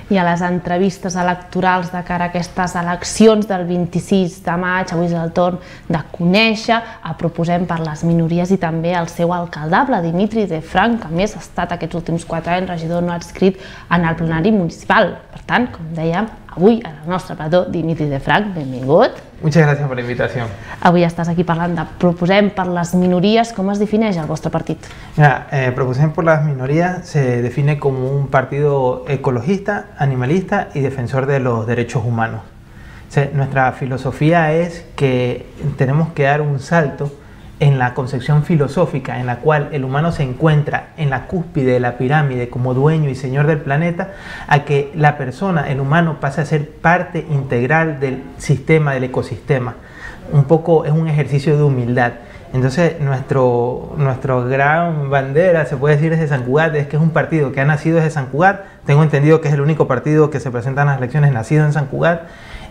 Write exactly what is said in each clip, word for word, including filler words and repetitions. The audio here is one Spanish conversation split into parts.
I a les entrevistes electorals de cara a aquestes eleccions del vint-i-sis de maig, avui és el torn de conèixer a Proposem per les Minories i també el seu alcaldable, Dimitri Defranc, que a més ha estat aquests últims quatre anys regidor no adscrit en el plenari municipal. Per tant, com dèiem, avui en el nostre plató, Dimitri Defranc, benvingut. Muchas gracias por la invitación. Avui estàs aquí parlant de Proposem per les Minories. Com es defineix el vostre partit? Mira, eh, Proposem por las Minorías se define como un partido ecologista, animalista y defensor de los derechos humanos. O sea, nuestra filosofía es que tenemos que dar un salto en la concepción filosófica en la cual el humano se encuentra en la cúspide de la pirámide como dueño y señor del planeta, a que la persona, el humano, pase a ser parte integral del sistema, del ecosistema. Un poco es un ejercicio de humildad. Entonces nuestro, nuestro gran bandera, se puede decir, es de San Cugat, es que es un partido que ha nacido desde San Cugat. Tengo entendido que es el único partido que se presenta en las elecciones nacido en San Cugat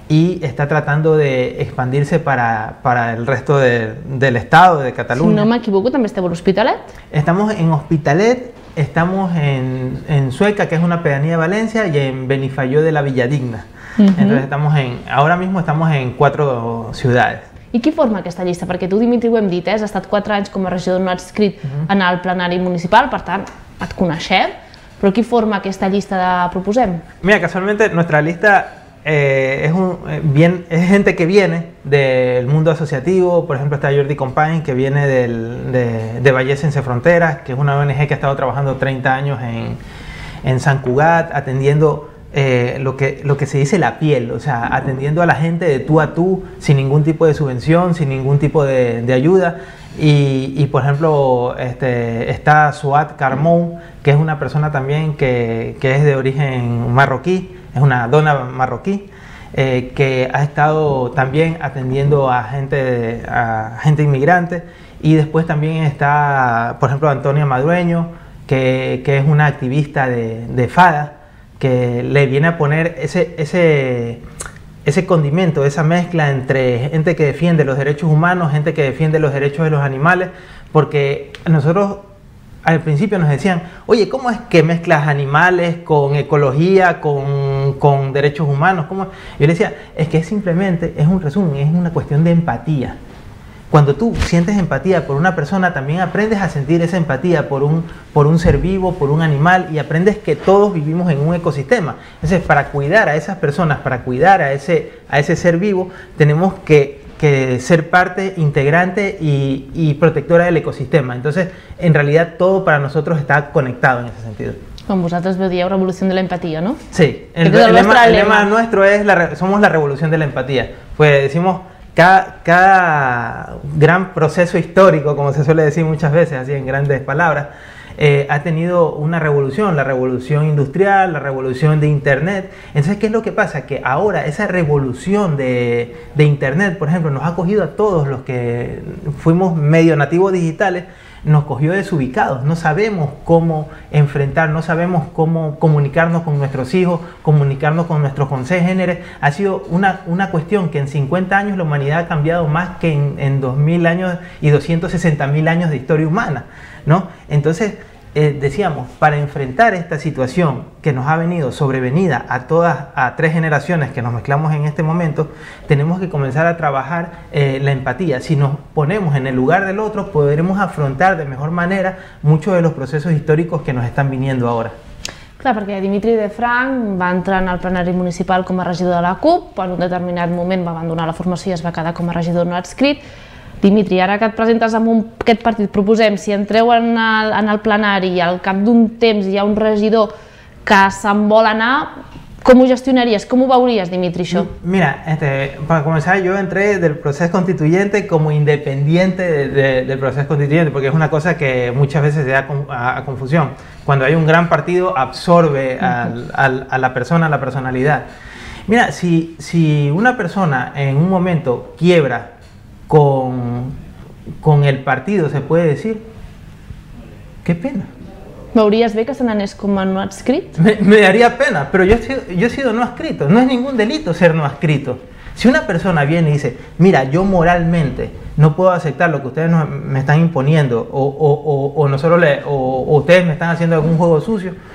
y está tratando de expandirse para, para el resto de, del estado de Cataluña. Si no m'equivoco, també esteu a l'Hospitalet? Estamos en Hospitalet, estamos en, en Sueca, que es una pedanía de Valencia, y en Benifayó de la Villadigna. Uh -huh. Entonces estamos en, ahora mismo estamos en cuatro ciudades. I qui forma aquesta llista? Perquè tu, Dimitri, ho hem dit, eh? has estat quatre anys com a regidor no adscrit uh -huh. en el plenari municipal, per tant, et coneixem, però qui forma aquesta llista de Proposem? Mira, casualmente nuestra lista eh, es, un, eh, bien, es gente que viene del mundo asociativo. Por ejemplo, está Jordi Compañ, que viene del, de, de Vallès Sense Fronteras, que es una O N G que ha estado trabajando treinta años en, en San Cugat, atendiendo Eh, lo, que, lo que se dice la piel, o sea, atendiendo a la gente de tú a tú, sin ningún tipo de subvención, sin ningún tipo de, de ayuda. Y, y por ejemplo, este, está Suat Carmón, que es una persona también que, que es de origen marroquí, es una dona marroquí, eh, que ha estado también atendiendo a gente, a gente inmigrante. Y después también está, por ejemplo, Antonia Madueño, que, que es una activista de, de FADA, que le viene a poner ese, ese, ese condimento, esa mezcla entre gente que defiende los derechos humanos, gente que defiende los derechos de los animales, porque nosotros al principio nos decían, oye, ¿cómo es que mezclas animales con ecología, con, con derechos humanos? ¿Cómo? Yo le decía, es que simplemente es un resumen, es una cuestión de empatía. Cuando tú sientes empatía por una persona, también aprendes a sentir esa empatía por un, por un ser vivo, por un animal, y aprendes que todos vivimos en un ecosistema. Entonces, para cuidar a esas personas, para cuidar a ese, a ese ser vivo, tenemos que, que ser parte integrante y, y protectora del ecosistema. Entonces, en realidad, todo para nosotros está conectado en ese sentido. Com vosaltres veu dieu, revolución de la empatía, ¿no? Sí, el, el, el, lema, el lema nuestro es, la, somos la revolución de la empatía. Pues decimos, Cada, cada gran proceso histórico, como se suele decir muchas veces, así en grandes palabras, eh, ha tenido una revolución, la revolución industrial, la revolución de Internet. Entonces, ¿qué es lo que pasa? Que ahora esa revolución de, de Internet, por ejemplo, nos ha cogido a todos los que fuimos medio nativos digitales, nos cogió desubicados, no sabemos cómo enfrentar, no sabemos cómo comunicarnos con nuestros hijos, comunicarnos con nuestros congéneres. Ha sido una, una cuestión que en cincuenta años la humanidad ha cambiado más que en, en dos mil años y doscientos sesenta mil años de historia humana, ¿no? Entonces, eh, decíamos, para enfrentar esta situación que nos ha venido sobrevenida a todas, a tres generaciones que nos mezclamos en este momento, tenemos que comenzar a trabajar eh, la empatía. Si nos ponemos en el lugar del otro, podremos afrontar de mejor manera muchos de los procesos históricos que nos están viniendo ahora. Clar, perquè Dimitri Defranc va entrar en el plenari municipal com a regidor de la CUP, en un determinat moment va abandonar la formació i es va quedar com a regidor no adscrit. Dimitri, ara que et presentes amb un, aquest partit, Proposem, si entreu en el, en el plenari i al cap d'un temps hi ha un regidor que se'n vol anar, ¿cómo gestionarías? ¿Cómo veurías, Dimitri, això? Mira, este, para comenzar, yo entré del proceso constituyente como independiente de, de, del proceso constituyente, porque es una cosa que muchas veces se da a, a confusión. Cuando hay un gran partido, absorbe al, al, a la persona, a la personalidad. Mira, si, si una persona en un momento quiebra con, con el partido, se puede decir, qué pena. ¿Veuries bé que se n'anés com a no adscrit? Me, me daría pena, pero yo he, sido, yo he sido no adscrito. No es ningún delito ser no adscrito. Si una persona viene y dice, mira, yo moralmente no puedo aceptar lo que ustedes no, me están imponiendo, o, o, o, o, nosotros le, o, o ustedes me están haciendo algún juego sucio,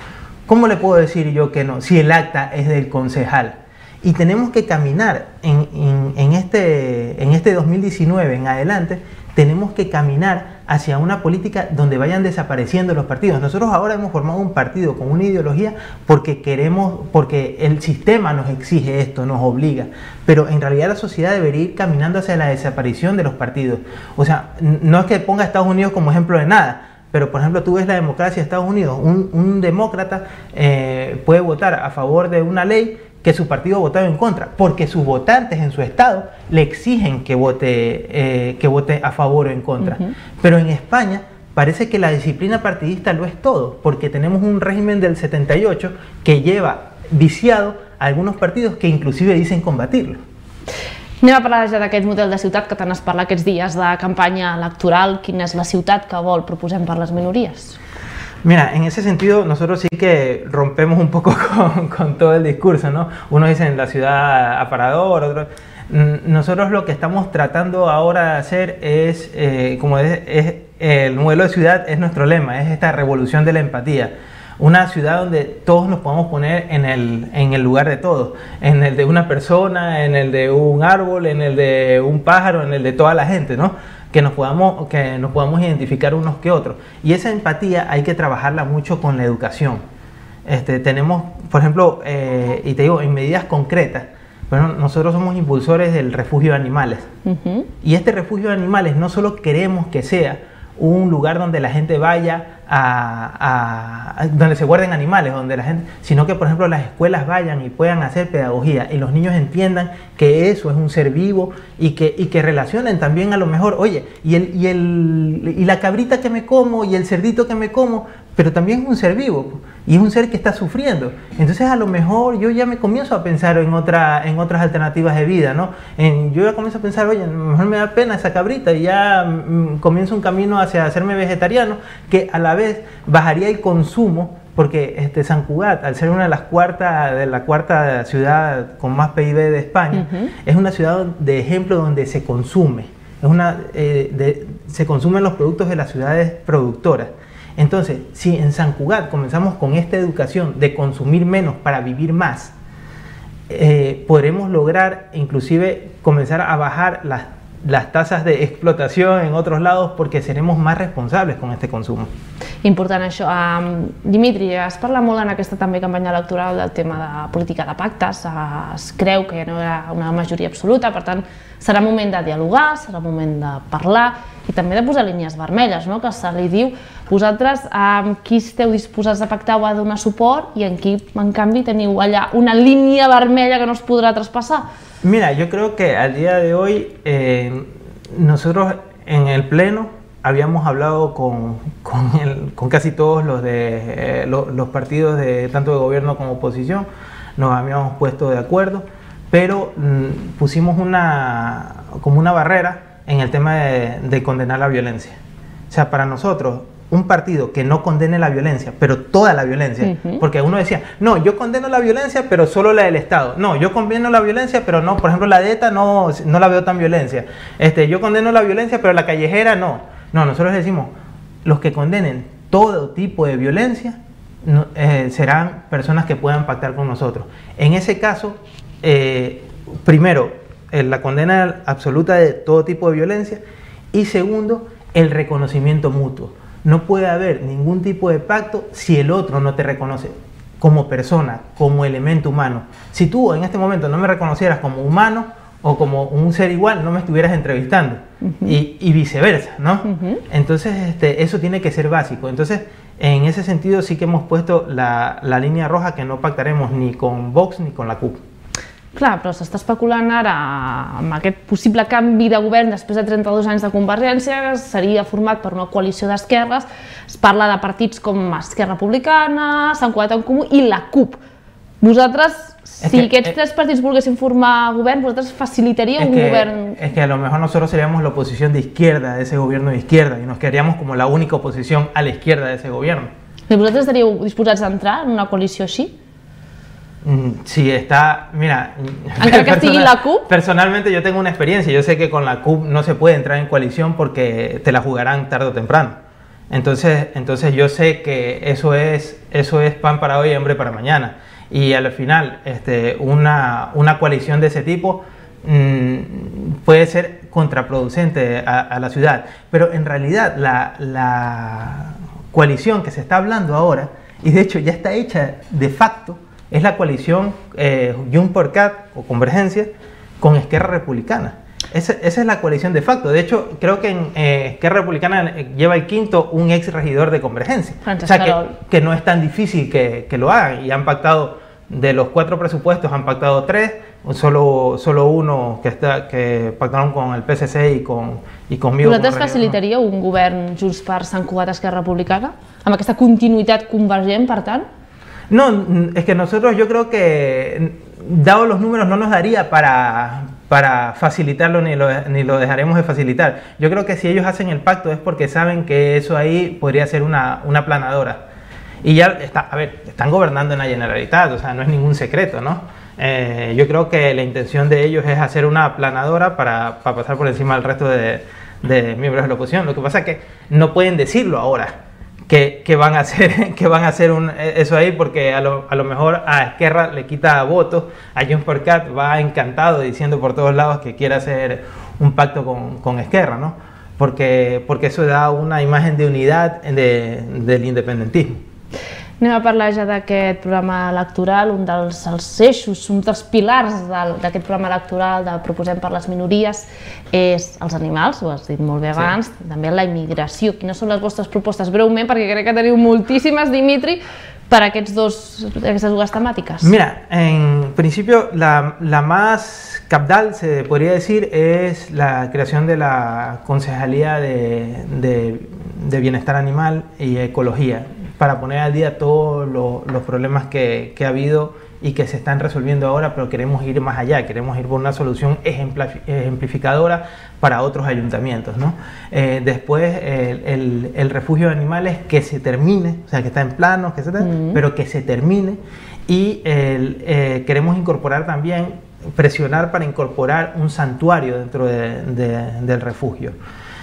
¿Cómo le puedo decir yo que no? Si el acta es del concejal. Y tenemos que caminar en, en, en, este, en este dos mil diecinueve en adelante, tenemos que caminar hacia una política donde vayan desapareciendo los partidos. Nosotros ahora hemos formado un partido con una ideología porque queremos, porque el sistema nos exige esto, nos obliga, pero en realidad la sociedad debería ir caminando hacia la desaparición de los partidos. O sea, no es que ponga a Estados Unidos como ejemplo de nada, pero por ejemplo tú ves la democracia de Estados Unidos, un, un demócrata eh, puede votar a favor de una ley que su partido ha votado en contra, porque sus votantes en su estado le exigen que vote, eh, que vote a favor o en contra. Uh-huh. Pero en España parece que la disciplina partidista lo es todo, porque tenemos un régimen del setenta y ocho que lleva viciado a algunos partidos que inclusive dicen combatirlo. Anem a parlar ja d'aquest model de ciutat que tant es parla aquests dies de campanya electoral. Quina és la ciutat que vol proposem per les minories? Mira, en ese sentido nosotros sí que rompemos un poco con, con todo el discurso, ¿no? Unos dicen la ciudad aparador, otros... Nosotros lo que estamos tratando ahora de hacer es, eh, como es, es el modelo de ciudad es nuestro lema, es esta revolución de la empatía. Una ciudad donde todos nos podamos poner en el, en el lugar de todos, en el de una persona, en el de un árbol, en el de un pájaro, en el de toda la gente, ¿no? Que nos podamos, que nos podamos identificar unos que otros. Y esa empatía hay que trabajarla mucho con la educación. Este, tenemos, por ejemplo, eh, y te digo, en medidas concretas, bueno, nosotros somos impulsores del refugio de animales. Uh-huh. Y este refugio de animales no solo queremos que sea un lugar donde la gente vaya a, a, a donde se guarden animales, donde la gente, sino que por ejemplo las escuelas vayan y puedan hacer pedagogía y los niños entiendan que eso es un ser vivo y que, y que relacionen también a lo mejor, oye, y, el, y, el, y la cabrita que me como y el cerdito que me como, pero también es un ser vivo y es un ser que está sufriendo. Entonces a lo mejor yo ya me comienzo a pensar en, otra, en otras alternativas de vida, ¿no? En, yo ya comienzo a pensar, oye, a lo mejor me da pena esa cabrita y ya mm, comienzo un camino hacia hacerme vegetariano, que a la vez bajaría el consumo, porque este, San Cugat, al ser una de las cuarta, de la cuarta ciudad con más P I B de España, uh-huh. es una ciudad de ejemplo donde se consume, es una, eh, de, se consumen los productos de las ciudades productoras. Entonces, si en San Cugat comenzamos con esta educación de consumir menos para vivir más, eh, podremos lograr inclusive comenzar a bajar las, las tasas de explotación en otros lados porque seremos más responsables con este consumo. Important això. Um, Dimitri, es parla molt en aquesta també campanya electoral del tema de política de pactes. Uh, es creu que ja no hi ha una majoria absoluta, per tant serà moment de dialogar, serà moment de parlar i també de posar línies vermelles, no? Que se li diu. Vosaltres, amb um, qui esteu disposats a pactar o a donar suport i en qui, en canvi, teniu allà una línia vermella que no es podrà traspassar? Mira, yo creo que al día de hoy eh, nosotros en el Pleno habíamos hablado con, con, el, con casi todos los, de, eh, los, los partidos de tanto de gobierno como oposición, nos habíamos puesto de acuerdo, pero mm, pusimos una, como una barrera en el tema de, de condenar la violencia. O sea, para nosotros, un partido que no condene la violencia, pero toda la violencia, uh-huh. porque uno decía, no, yo condeno la violencia, pero solo la del Estado. No, yo condeno la violencia, pero no, por ejemplo, la de ETA no, no la veo tan violencia. Este, yo condeno la violencia, pero la callejera no. No, nosotros decimos, los que condenen todo tipo de violencia no, eh, serán personas que puedan pactar con nosotros. En ese caso, eh, primero, eh, la condena absoluta de todo tipo de violencia y segundo, el reconocimiento mutuo. No puede haber ningún tipo de pacto si el otro no te reconoce como persona, como elemento humano. Si tú en este momento no me reconocieras como humano o como un ser igual, no me estuvieras entrevistando. Uh-huh. y, y viceversa, ¿no? Uh-huh. Entonces, este, eso tiene que ser básico. Entonces, en ese sentido sí que hemos puesto la, la línea roja que no pactaremos ni con Vox ni con la C U P. Clar, però s'està especulant ara amb aquest possible canvi de govern després de trenta-dos anys de Convergència, que seria format per una coalició d'esquerres. Es parla de partits com Esquerra Republicana, Sant Cugat en Comú i la C U P. Vosaltres, si es que, aquests tres partits volguessin formar govern, vosaltres facilitaríeu un que, govern? Es que a lo mejor nosotros seríamos la oposición de izquierda de ese gobierno de izquierda y nos quedaríamos como la única oposición a la izquierda de ese gobierno. I vosaltres estaríeu disposats a entrar en una coalició així? Sí, está, mira, Encara que estigui la C U P. Personalmente yo tengo una experiencia, yo sé que con la C U P no se puede entrar en coalición porque te la jugarán tarde o temprano. Entonces, entonces yo sé que eso es, eso es pan para hoy y hambre para mañana. Y al final, este, una, una coalición de ese tipo mmm, puede ser contraproducente a, a la ciudad. Pero en realidad la, la coalición que se está hablando ahora, y de hecho ya está hecha de facto, es la coalición eh, Junts-per-Cat o Convergencia con Esquerra Republicana. Esa, esa es la coalición de facto. De hecho, creo que en eh, Esquerra Republicana lleva el quinto un ex regidor de Convergencia. Francesc o sea, que, Querol. que no es tan difícil que, que lo hagan. Y han pactado, de los cuatro presupuestos, han pactado tres, solo, solo uno que, está, que pactaron con el P S C y, con, y conmigo. Vosaltres facilitaríeu un govern Junts per Sant Cugat Esquerra Republicana? Amb aquesta continuïtat convergent, per tant? No, es que nosotros yo creo que, dado los números, no nos daría para, para facilitarlo ni lo, ni lo dejaremos de facilitar. Yo creo que si ellos hacen el pacto es porque saben que eso ahí podría ser una, una planadora. Y ya está, a ver, están gobernando en la Generalitat, o sea, no es ningún secreto, ¿no? Eh, yo creo que la intención de ellos es hacer una planadora para, para pasar por encima del resto de, de miembros de la oposición. Lo que pasa es que no pueden decirlo ahora. Que, que van a hacer, que van a hacer un, eso ahí, porque a lo, a lo mejor a Esquerra le quita votos, a Junts-per-Cat va encantado diciendo por todos lados que quiere hacer un pacto con, con Esquerra, ¿no? Porque, porque eso da una imagen de unidad de, del independentismo. Anem a parlar ja d'aquest programa electoral, un dels els eixos, un dels pilars d'aquest programa electoral de Proposem per les Minories és els animals, ho has dit molt bé abans, sí. També la immigració. Quines són les vostres propostes? Breument, perquè crec que teniu moltíssimes, Dimitri, para aquests dos, aquestes dues temàtiques. Mira, en principio la, la más capdal, se podría decir, es la creación de la Concejalía de, de, de Bienestar Animal y Ecología, para poner al día todos lo, los problemas que, que ha habido y que se están resolviendo ahora, pero queremos ir más allá, queremos ir por una solución ejemplificadora para otros ayuntamientos, ¿no? Eh, después el, el, el refugio de animales que se termine, o sea, que está en planos, que se termine, mm. pero que se termine, y el, eh, queremos incorporar también, presionar para incorporar un santuario dentro de, de, del refugio.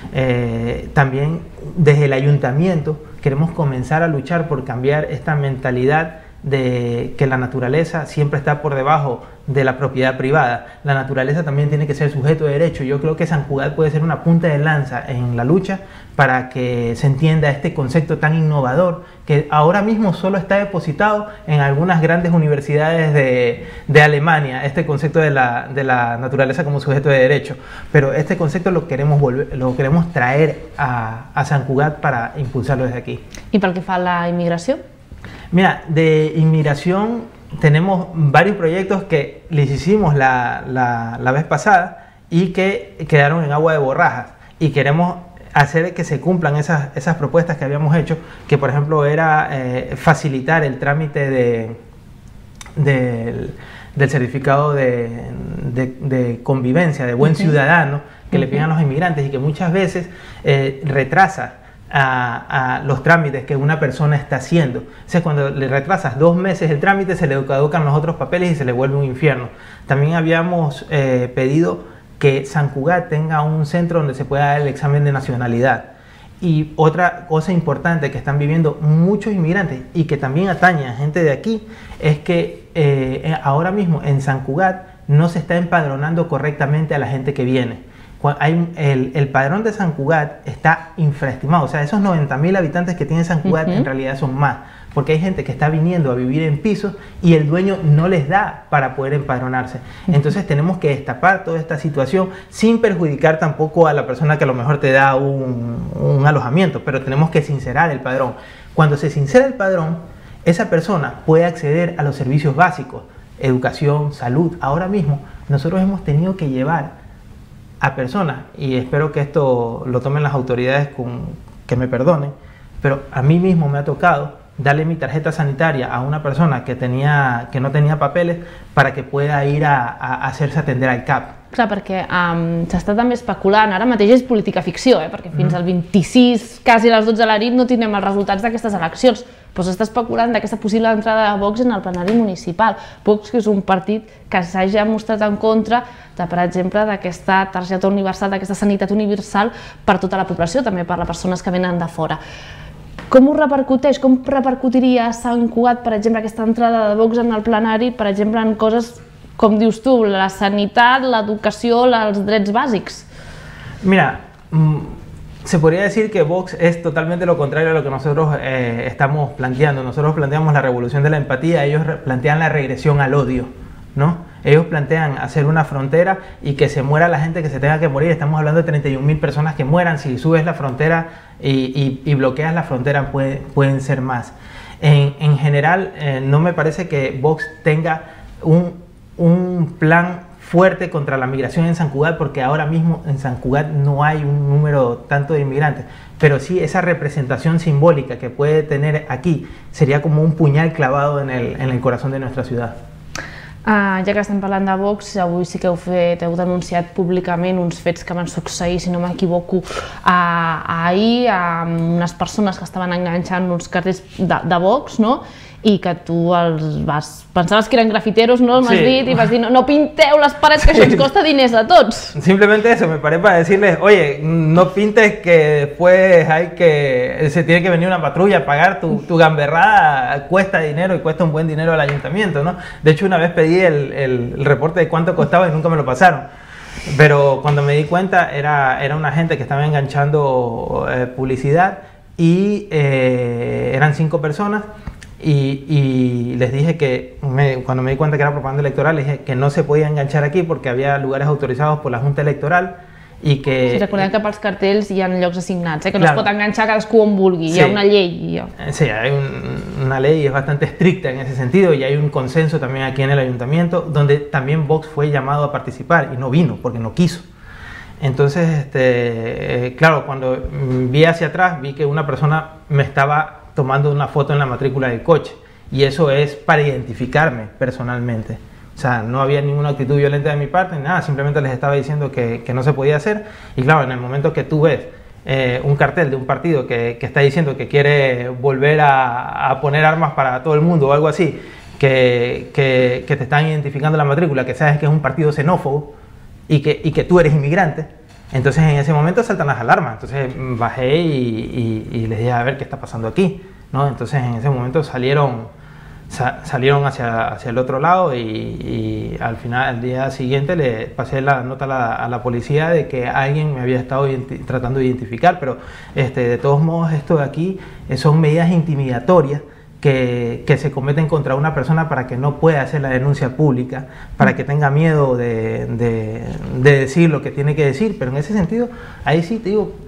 Eh, también desde el ayuntamiento queremos comenzar a luchar por cambiar esta mentalidad de que la naturaleza siempre está por debajo de la propiedad privada. La naturaleza también tiene que ser sujeto de derecho. Yo creo que Sant Cugat puede ser una punta de lanza en la lucha para que se entienda este concepto tan innovador que ahora mismo solo está depositado en algunas grandes universidades de, de Alemania, este concepto de la, de la naturaleza como sujeto de derecho. Pero este concepto lo queremos, volver, lo queremos traer a, a Sant Cugat para impulsarlo desde aquí. ¿Y pel que fa a la inmigració? Mira, de inmigración tenemos varios proyectos que les hicimos la, la, la vez pasada y que quedaron en agua de borrajas, y queremos hacer que se cumplan esas, esas propuestas que habíamos hecho, que por ejemplo era eh, facilitar el trámite de, de, del certificado de, de, de convivencia, de buen uh-huh. ciudadano, que uh-huh. le piden a los inmigrantes y que muchas veces eh, retrasa A, a los trámites que una persona está haciendo. O sea, cuando le retrasas dos meses el trámite, se le caducan los otros papeles y se le vuelve un infierno. También habíamos eh, pedido que Sant Cugat tenga un centro donde se pueda dar el examen de nacionalidad. Y otra cosa importante que están viviendo muchos inmigrantes y que también atañe a gente de aquí es que eh, ahora mismo en Sant Cugat no se está empadronando correctamente a la gente que viene. Hay el, el padrón de Sant Cugat está infraestimado, o sea, esos noventa mil habitantes que tiene Sant Cugat uh-huh. en realidad son más, porque hay gente que está viniendo a vivir en pisos y el dueño no les da para poder empadronarse. Uh-huh. Entonces tenemos que destapar toda esta situación sin perjudicar tampoco a la persona que a lo mejor te da un, un alojamiento, pero tenemos que sincerar el padrón. Cuando se sincera el padrón, esa persona puede acceder a los servicios básicos, educación, salud. Ahora mismo nosotros hemos tenido que llevar a personas, y espero que esto lo tomen las autoridades con, que me perdonen, pero a mí mismo me ha tocado darle mi tarjeta sanitaria a una persona que, tenía, que no tenía papeles para que pueda ir a, a, a hacerse atender al C A P. Clar, perquè um, s'està també especulant, ara mateix és política ficció, eh? Perquè fins al vint-i-sis, quasi a les dotze de la nit, no tindrem els resultats d'aquestes eleccions, però s'està especulant d'aquesta possible entrada de Vox en el plenari municipal. Vox, que és un partit que s'hagi mostrat en contra, de, per exemple, d'aquesta targeta universal, d'aquesta sanitat universal per tota la població, també per les persones que venen de fora. Com ho repercuteix? Com repercutiria a Sant Cugat, per exemple, aquesta entrada de Vox en el plenari, per exemple, en coses, com dius tu, la sanitat, l'educació, els drets bàsics? Mira, se podría decir que Vox es totalmente lo contrario a lo que nosotros eh, estamos planteando. Nosotros planteamos la revolución de la empatía, ellos plantean la regresión al odio, ¿no? Ellos plantean hacer una frontera y que se muera la gente que se tenga que morir. Estamos hablando de treinta y un mil personas que mueran. Si subes la frontera y, y, y bloqueas la frontera, puede, pueden ser más. En, en general, eh, no me parece que Vox tenga un un plan fuerte contra la migración en San Cugat, porque ahora mismo en San Cugat no hay un número tanto de inmigrantes, pero sí esa representación simbólica que puede tener aquí sería como un puñal clavado en el, en el corazón de nuestra ciudad. Uh, ja que estem parlant de Vox, avui sí que heu, fet, heu denunciat públicament uns fets que van succeir, si no m'equivoco, uh, ahir amb unes persones que estaven enganxant uns cartells de, de Vox, no? I que tu els vas... pensaves que eren grafiteros, no? M'has sí. dit i vas dir, no, no pinteu les parets, que sí. Això ens costa diners a tots. Simplemente eso, me paré para decirles, oye, no pintes que después hay que... se tiene que venir una patrulla a pagar tu, tu gamberrada, cuesta dinero y cuesta un buen dinero al ayuntamiento, ¿no? De hecho, una vez pedí el, el, el reporte de cuánto costaba y nunca me lo pasaron. Pero cuando me di cuenta, era, era una gente que estaba enganchando eh, publicidad y eh, eran cinco personas. Y, y les dije que, me, cuando me di cuenta que era propaganda electoral, les dije que no se podía enganchar aquí porque había lugares autorizados por la Junta Electoral i que... Sí, recordem que pels cartells hi ha llocs assignats, eh? Que no claro. es pot enganxar cadascú on vulgui, sí. Hi ha una llei. Sí, hay un, una ley es bastante estricta en ese sentido y hay un consenso también aquí en el ayuntamiento donde también Vox fue llamado a participar y no vino porque no quiso. Entonces, este, eh, claro, cuando vi hacia atrás vi que una persona me estaba tomando una foto en la matrícula del coche y eso es para identificarme personalmente. O sea, no había ninguna actitud violenta de mi parte, nada, simplemente les estaba diciendo que, que no se podía hacer y claro, en el momento que tú ves eh, un cartel de un partido que, que está diciendo que quiere volver a, a poner armas para todo el mundo o algo así, que, que, que te están identificando la matrícula, que sabes que es un partido xenófobo y que, y que tú eres inmigrante, entonces en ese momento saltan las alarmas. Entonces bajé y, y, y les dije a ver qué está pasando aquí, ¿no? Entonces en ese momento salieron, sa, salieron hacia, hacia el otro lado y, y al final, al día siguiente, le pasé la nota a la, a la policía de que alguien me había estado tratando de identificar, pero este, de todos modos esto de aquí son medidas intimidatorias Que, que se cometen contra una persona para que no pueda hacer la denuncia pública, para que tenga miedo de, de, de decir lo que tiene que decir, pero en ese sentido, ahí sí te digo,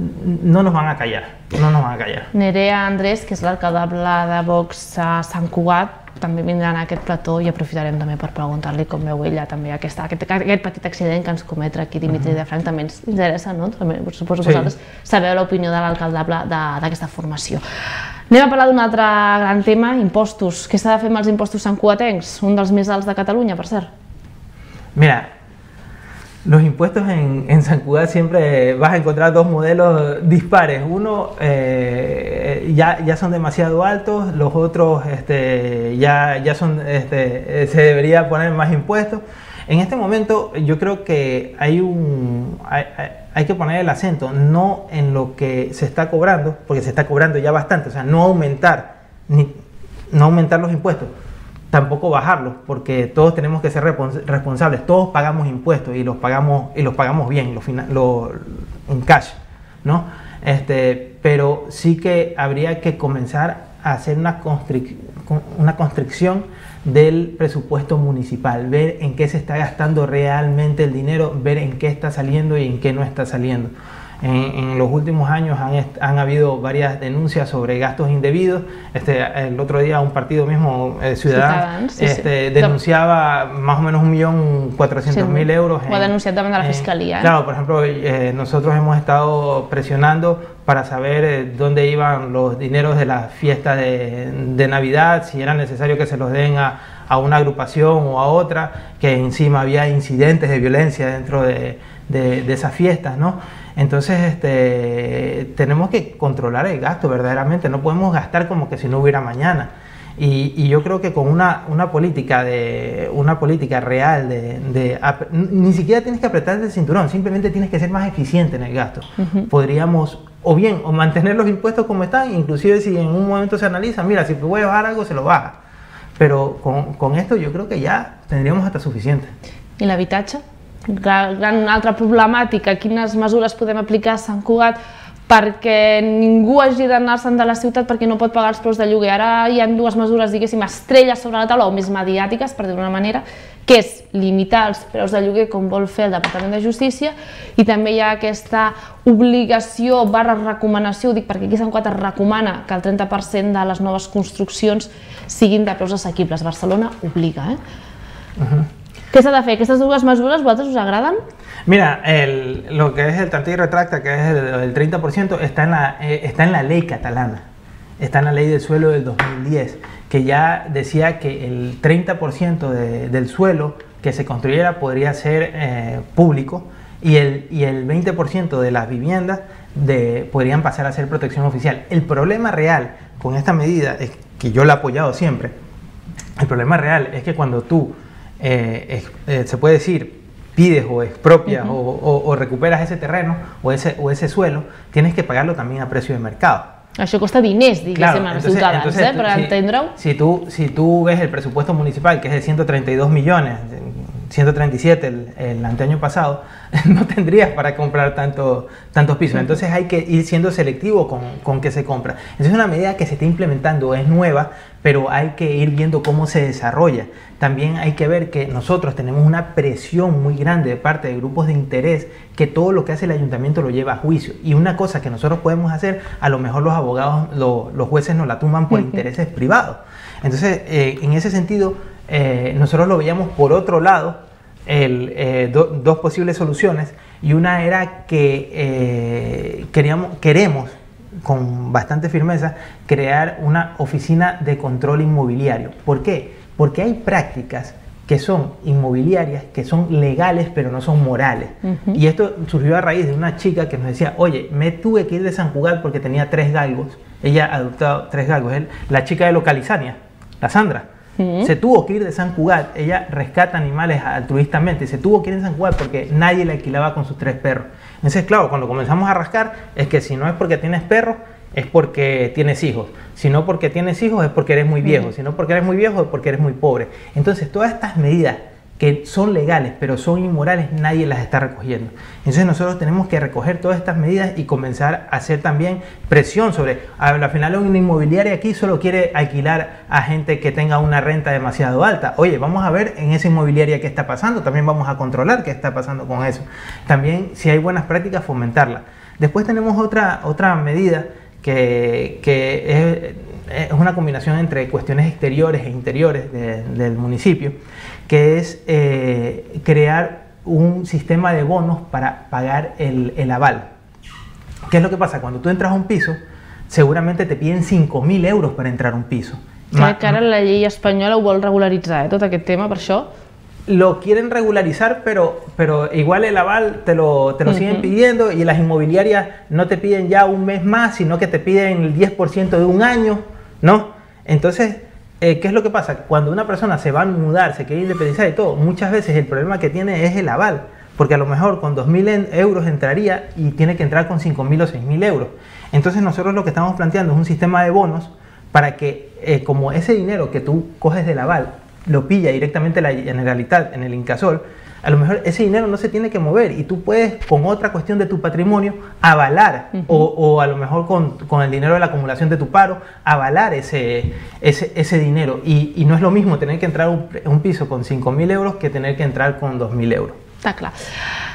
no nos van a callar, no nos van a callar. Nerea Andrés, que és l'alcaldable de Vox a Sant Cugat, també vindrà en aquest plató i aprofitarem també per preguntar-li com veu ella també aquesta, aquest, aquest petit accident que ens cometre aquí Dimitri de Frank, també ens interessa, no? També, suposo que sí. Vosaltres sabeu l'opinió de l'alcaldable d'aquesta formació. Anem a parlar d'un altre gran tema, impostos. Què s'ha de fer amb els impostos santcugatencs? Un dels més alts de Catalunya, per cert. Mira, los impuestos en, en San Cugat siempre vas a encontrar dos modelos dispares. Uno eh, ya, ya son demasiado altos, los otros este, ya, ya son, este, se debería poner más impuestos. En este momento yo creo que hay, un, hay, hay que poner el acento no en lo que se está cobrando, porque se está cobrando ya bastante, o sea, no aumentar, ni, no aumentar los impuestos, tampoco bajarlos, porque todos tenemos que ser responsables, todos pagamos impuestos y los pagamos, y los pagamos bien, los, lo, en cash, ¿no? Este, pero sí que habría que comenzar a hacer una, constric una constricción del presupuesto municipal, ver en qué se está gastando realmente el dinero, ver en qué está saliendo y en qué no está saliendo. En, en los últimos años han, han habido varias denuncias sobre gastos indebidos. Este, el otro día un partido mismo, eh, Ciudadanos, sí, este, sí. denunciaba más o menos un millón cuatrocientos mil euros. Ho ha denunciat davant de la Fiscalia. Eh, claro, por ejemplo, eh, nosotros hemos estado presionando para saber eh, dónde iban los dineros de las fiestas de, de Navidad, si era necesario que se los den a, a una agrupación o a otra, que encima había incidentes de violencia dentro de, de, de esas fiestas, ¿no? Entonces este, tenemos que controlar el gasto verdaderamente, no podemos gastar como que si no hubiera mañana. Y, y yo creo que con una, una, política, de, una política real, de, de, ni siquiera tienes que apretarte el cinturón, simplemente tienes que ser más eficiente en el gasto. Uh-huh. Podríamos, o bien, o mantener los impuestos como están, inclusive si en un momento se analiza, mira, si puede bajar algo, se lo baja. Pero con, con esto yo creo que ya tendríamos hasta suficiente. I l'habitatge? Gran, gran altra problemàtica, quines mesures podem aplicar a Sant Cugat perquè ningú hagi d'anar-se'n de la ciutat perquè no pot pagar els preus de lloguer. Ara hi ha dues mesures, diguéssim, estrelles sobre la taula o més mediàtiques, per dir d'una manera, que és limitar els preus de lloguer com vol fer el Departament de Justícia, i també hi ha aquesta obligació barra recomanació, ho dic perquè aquí a Sant Cugat es recomana que el trenta per cent de les noves construccions siguin de preus assequibles. Barcelona obliga, eh? Uh-huh. ¿Qué se ha de fer? Aquestes dues mesures, ¿vosaltres us agraden? Mira, el, lo que es el tantea y retracta, que es el, el treinta por ciento, está en, la, eh, está en la ley catalana, está en la ley del suelo del dos mil diez, que ya decía que el treinta por ciento de, del suelo que se construyera podría ser eh, público y el, y el veinte por ciento de las viviendas de, podrían pasar a ser protección oficial. El problema real con esta medida, es que yo la he apoyado siempre, el problema real es que cuando tú Eh, es, eh, se puede decir, pides o expropias uh-huh. o, o, o recuperas ese terreno o ese, o ese suelo, tienes que pagarlo también a precio de mercado. Això costa diners, diguéssim, als ciutadans, eh, per entendre-ho. Si tú, si tú ves el presupuesto municipal, que es de ciento treinta y dos millones, ciento treinta y siete el, el anteaño pasado, no tendrías para comprar tanto, tantos pisos. Entonces hay que ir siendo selectivo con, con qué se compra. Entonces es una medida que se está implementando, es nueva, pero hay que ir viendo cómo se desarrolla. También hay que ver que nosotros tenemos una presión muy grande de parte de grupos de interés que todo lo que hace el ayuntamiento lo lleva a juicio. Y una cosa que nosotros podemos hacer, a lo mejor los abogados, lo, los jueces nos la tumban por intereses privados. Entonces, eh, en ese sentido, eh, nosotros lo veíamos por otro lado, el, eh, do, dos posibles soluciones, y una era que eh, queríamos, queremos, con bastante firmeza, crear una oficina de control inmobiliario. ¿Por qué? Porque hay prácticas que son inmobiliarias, que son legales, pero no son morales. Uh-huh. Y esto surgió a raíz de una chica que nos decía, oye, me tuve que ir de San Cugat porque tenía tres galgos. Ella ha adoptado tres galgos. Él, la chica de Localizania, la Sandra, uh-huh. se tuvo que ir de San Cugat. Ella rescata animales altruistamente. Se tuvo que ir de San Cugat porque nadie le alquilaba con sus tres perros. Entonces, claro, cuando comenzamos a rascar, es que si no es porque tienes perros, es porque tienes hijos. Si no porque tienes hijos, es porque eres muy viejo. Uh-huh. Si no porque eres muy viejo, es porque eres muy pobre. Entonces, todas estas medidas que son legales, pero son inmorales, nadie las está recogiendo. Entonces, nosotros tenemos que recoger todas estas medidas y comenzar a hacer también presión sobre... Al final, una inmobiliaria aquí solo quiere alquilar a gente que tenga una renta demasiado alta. Oye, vamos a ver en esa inmobiliaria qué está pasando. También vamos a controlar qué está pasando con eso. También, si hay buenas prácticas, fomentarlas. Después tenemos otra, otra medida que, que es, es una combinación entre cuestiones exteriores e interiores de, del municipio, que es eh, crear un sistema de bonos para pagar el, el aval. ¿Qué es lo que pasa? Cuando tú entras a un piso, seguramente te piden cinco mil euros para entrar a un piso. Clar, que ara la llei espanyola ho vol regularitzar, eh, tot aquest tema, per això. Lo quieren regularizar, pero, pero igual el aval te lo, te lo uh-huh. siguen pidiendo, y las inmobiliarias no te piden ya un mes más, sino que te piden el diez por ciento de un año, ¿no? Entonces, eh, ¿qué es lo que pasa? Cuando una persona se va a mudar, se quiere independizar y todo, muchas veces el problema que tiene es el aval, porque a lo mejor con dos mil euros entraría y tiene que entrar con cinco mil o seis mil euros. Entonces nosotros lo que estamos planteando es un sistema de bonos para que, eh, como ese dinero que tú coges del aval, lo pilla directamente la Generalitat en el Incasol, a lo mejor ese dinero no se tiene que mover y tú puedes, con otra cuestión de tu patrimonio, avalar, uh-huh. o, o a lo mejor con, con el dinero de la acumulación de tu paro, avalar ese, ese, ese dinero. Y, y no es lo mismo tener que entrar a un, un piso con cinco mil euros que tener que entrar con dos mil euros. Está clar.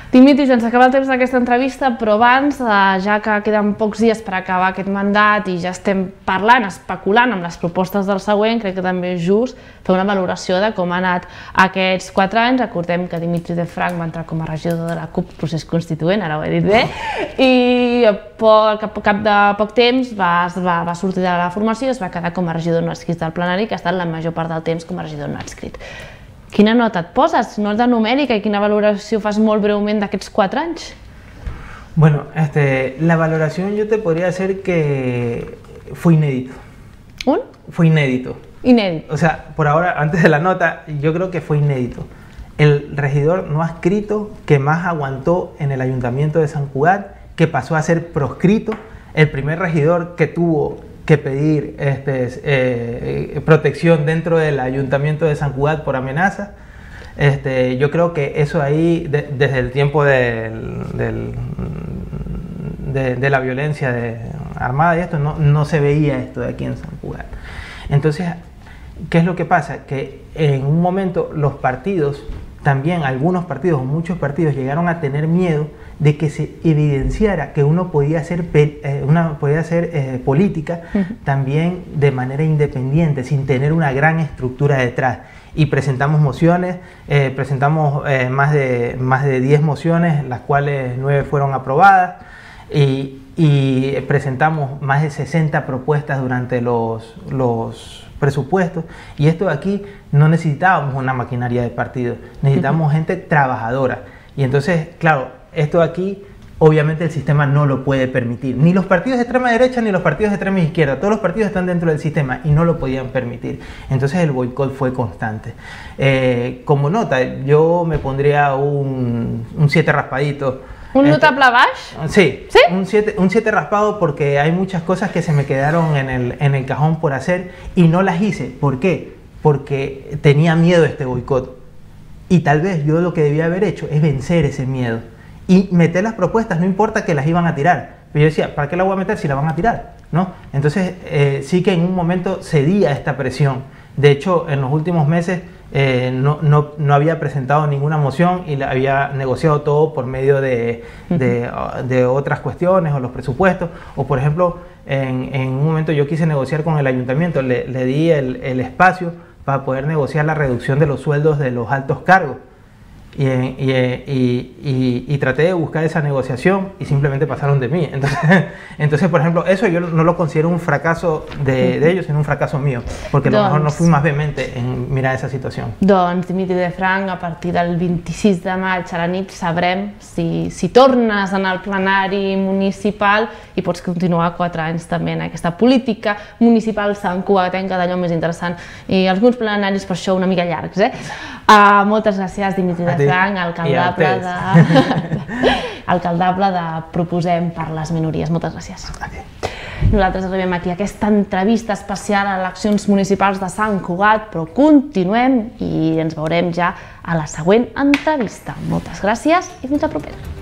Dimitri, ens acaba el temps d'aquesta entrevista, però abans, ja que queden pocs dies per acabar aquest mandat i ja estem parlant, especulant amb les propostes del següent, crec que també és just fer una valoració de com ha anat aquests quatre anys. Recordem que Dimitri de Frank va entrar com a regidor de la CUP, procés constituent, ara ho he dit bé, i al cap de poc temps va sortir de la formació i es va quedar com a regidor no adscrit del plenari, que ha estat la major part del temps com a regidor no adscrit. Quina nota et poses, nota numèrica, i quina valoració fas molt breument d'aquests quatre anys? Bueno, este, la valoración yo te podría hacer que fue inédito. ¿Un? Fue inédito. Inédito. O sea, por ahora, antes de la nota, yo creo que fue inédito. El regidor no adscrito que más aguantó en el Ayuntamiento de San Cugat, que pasó a ser proscrito, el primer regidor que tuvo que pedir este, eh, protección dentro del Ayuntamiento de San Cugat por amenaza. Este, yo creo que eso ahí, de, desde el tiempo del, del, de, de la violencia de, armada y esto, no, no se veía esto de aquí en San Cugat. Entonces, ¿qué es lo que pasa? Que en un momento los partidos, también algunos partidos, muchos partidos llegaron a tener miedo de que se evidenciara que uno podía hacer, eh, una, podía hacer eh, política uh-huh. también de manera independiente, sin tener una gran estructura detrás. Y presentamos mociones, eh, presentamos eh, más de más de diez mociones, las cuales nueve fueron aprobadas, y, y presentamos más de sesenta propuestas durante los, los presupuestos. Y esto de aquí no necesitábamos una maquinaria de partido, necesitábamos uh-huh. gente trabajadora. Y entonces, claro, esto de aquí, obviamente el sistema no lo puede permitir. Ni los partidos de extrema derecha ni los partidos de extrema izquierda. Todos los partidos están dentro del sistema y no lo podían permitir. Entonces el boicot fue constante. Eh, como nota, yo me pondría un, un siete raspadito. ¿Un notable baix? Sí, ¿Sí? un siete un siete raspado, porque hay muchas cosas que se me quedaron en el, en el cajón por hacer y no las hice. ¿Por qué? Porque tenía miedo de este boicot. Y tal vez yo lo que debía haber hecho es vencer ese miedo y meter las propuestas, no importa que las iban a tirar. Pero yo decía, ¿para qué la voy a meter si la van a tirar? ¿No? Entonces eh, sí que en un momento cedía esta presión. De hecho, en los últimos meses eh, no, no, no había presentado ninguna moción y la había negociado todo por medio de, de, de otras cuestiones o los presupuestos. O por ejemplo, en, en un momento yo quise negociar con el ayuntamiento, le, le di el, el espacio para poder negociar la reducción de los sueldos de los altos cargos. Y, y, y, y, y traté de buscar esa negociación y simplemente pasaron de mí. Entonces, entonces por ejemplo, eso yo no lo considero un fracaso de, de ellos, sino un fracaso mío, porque doncs, a lo mejor no fui más vehemente en mirar esa situación. Doncs, Dimitri de Frank, a partir del vint-i-sis de maig a la nit sabrem si, si tornes en el plenari municipal i pots continuar quatre anys també en aquesta política municipal santcugatenca, d'allò més interessant. I alguns plenaris per això una mica llargs, eh? Uh, moltes gràcies, Dimitri de Frank, alcaldable de, alcaldable de Proposem per les Minories. Moltes gràcies. Nosaltres arribem aquí a aquesta entrevista especial a eleccions municipals de Sant Cugat, però continuem i ens veurem ja a la següent entrevista. Moltes gràcies i fins la propera.